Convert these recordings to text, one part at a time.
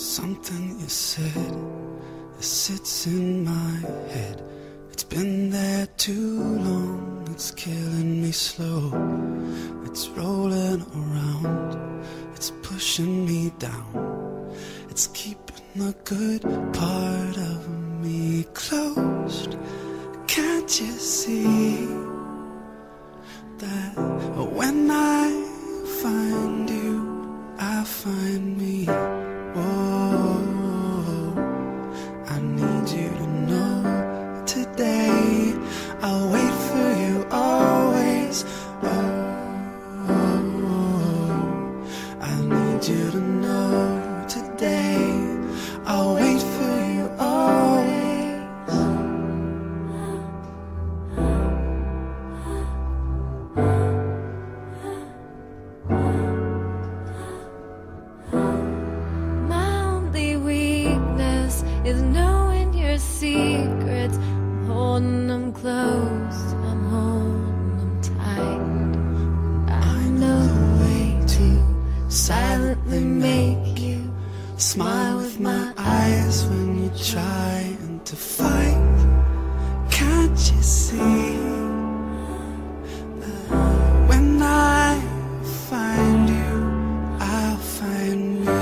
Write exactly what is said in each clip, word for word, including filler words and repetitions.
Something you said, it sits in my head. It's been there too long, it's killing me slow. It's rolling around, it's pushing me down. It's keeping the good part of me closed. Can't you see that when I find you, I find me? Whoa, I need you to know today I'll wait for you always. Oh, I need you to know today I'll wait for you always. Is knowing your secrets. I'm holding them close, I'm holding them tight. I know the way to silently make you smile with my eyes when you're trying to fight. Can't you see that when I find you, I'll find me?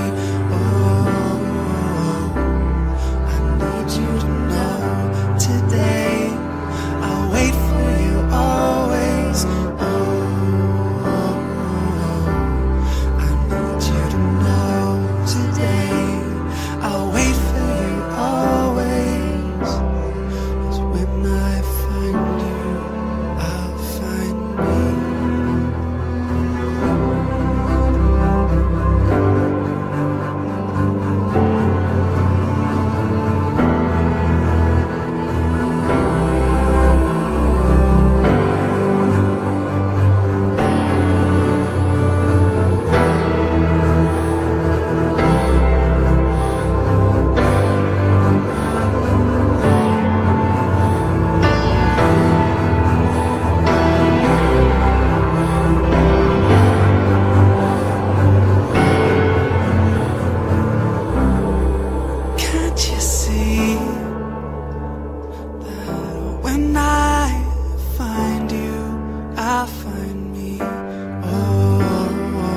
When I find you, I'll find me. Oh,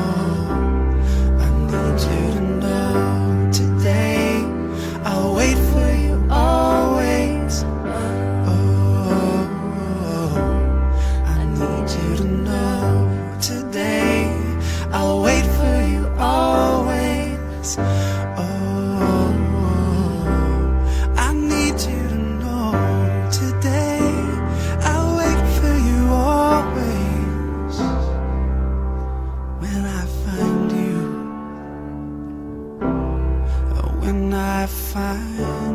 I need you to know today I'll wait for you always. Oh, I need you to know today I'll wait for you always. Oh, I need you to know today I'll wait for you always. When I find you, when I find